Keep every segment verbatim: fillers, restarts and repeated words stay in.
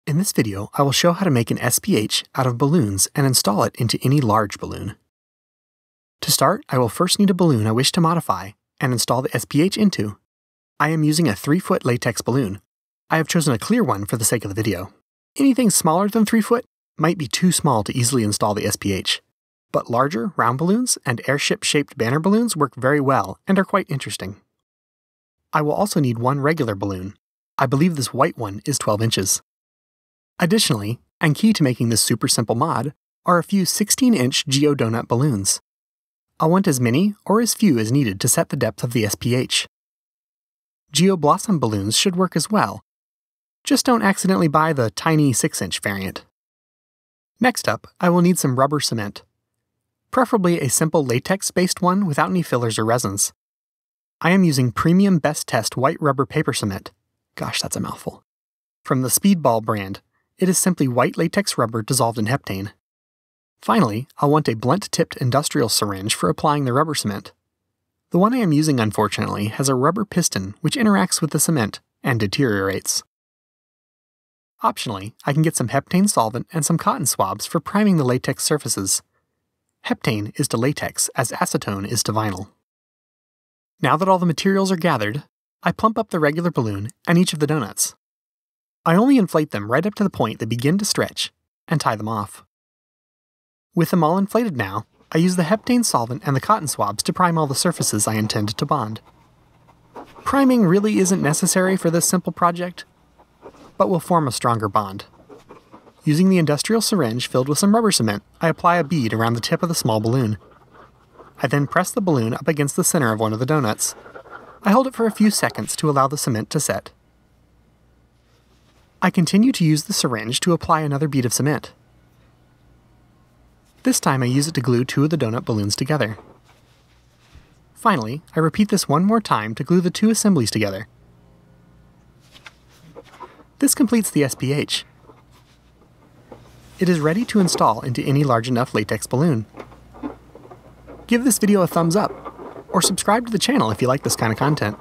In this video, I will show how to make an S P H out of balloons and install it into any large balloon. To start, I will first need a balloon I wish to modify and install the S P H into. I am using a three foot latex balloon. I have chosen a clear one for the sake of the video. Anything smaller than three foot might be too small to easily install the S P H, but larger, round balloons and airship-shaped banner balloons work very well and are quite interesting. I will also need one regular balloon. I believe this white one is twelve inches. Additionally, and key to making this super simple mod, are a few sixteen inch Geo Donut balloons. I'll want as many or as few as needed to set the depth of the S P H. Geo Blossom balloons should work as well. Just don't accidentally buy the tiny six inch variant. Next up, I will need some rubber cement. Preferably a simple latex-based one without any fillers or resins. I am using premium Best Test white rubber paper cement. Gosh, that's a mouthful. From the Speedball brand. It is simply white latex rubber dissolved in heptane. Finally, I'll want a blunt-tipped industrial syringe for applying the rubber cement. The one I am using, unfortunately, has a rubber piston which interacts with the cement and deteriorates. Optionally, I can get some heptane solvent and some cotton swabs for priming the latex surfaces. Heptane is to latex as acetone is to vinyl. Now that all the materials are gathered, I plump up the regular balloon and each of the donuts. I only inflate them right up to the point they begin to stretch, and tie them off. With them all inflated now, I use the heptane solvent and the cotton swabs to prime all the surfaces I intend to bond. Priming really isn't necessary for this simple project, but will form a stronger bond. Using the industrial syringe filled with some rubber cement, I apply a bead around the tip of the small balloon. I then press the balloon up against the center of one of the donuts. I hold it for a few seconds to allow the cement to set. I continue to use the syringe to apply another bead of cement. This time I use it to glue two of the donut balloons together. Finally, I repeat this one more time to glue the two assemblies together. This completes the S P H. It is ready to install into any large enough latex balloon. Give this video a thumbs up, or subscribe to the channel if you like this kind of content.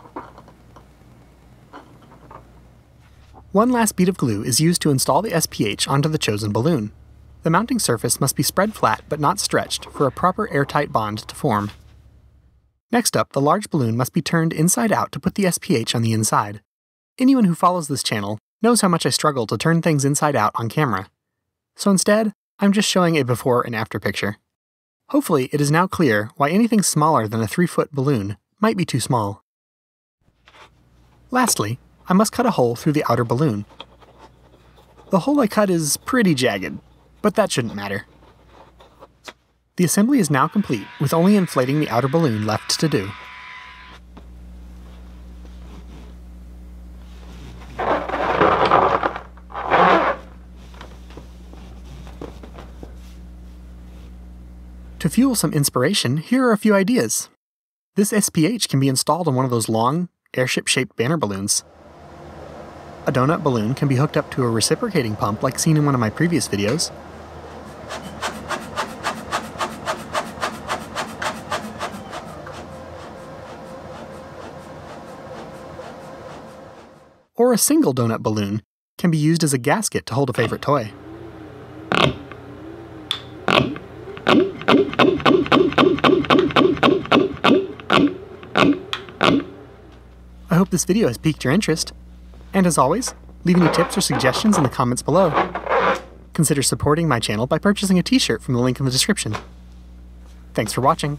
One last bead of glue is used to install the S P H onto the chosen balloon. The mounting surface must be spread flat but not stretched for a proper airtight bond to form. Next up, the large balloon must be turned inside out to put the S P H on the inside. Anyone who follows this channel knows how much I struggle to turn things inside out on camera. So instead, I'm just showing a before and after picture. Hopefully, it is now clear why anything smaller than a three foot balloon might be too small. Lastly, I must cut a hole through the outer balloon. The hole I cut is pretty jagged, but that shouldn't matter. The assembly is now complete, with only inflating the outer balloon left to do. To fuel some inspiration, here are a few ideas. This S P H can be installed on one of those long, airship-shaped banner balloons. A donut balloon can be hooked up to a reciprocating pump like seen in one of my previous videos. Or a single donut balloon can be used as a gasket to hold a favorite toy. I hope this video has piqued your interest. And as always, leave any tips or suggestions in the comments below. Consider supporting my channel by purchasing a t-shirt from the link in the description. Thanks for watching.